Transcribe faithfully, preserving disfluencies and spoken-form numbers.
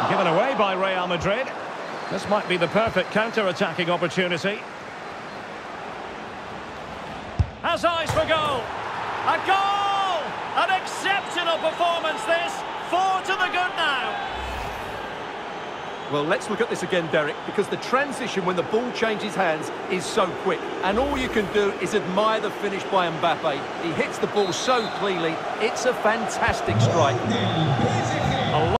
Given away by Real Madrid. This might be the perfect counter-attacking opportunity. Has eyes for goal. A goal! An exceptional performance this. Four to the good now. Well, let's look at this again, Derek, because the transition when the ball changes hands is so quick. And all you can do is admire the finish by Mbappe. He hits the ball so cleanly. It's a fantastic strike.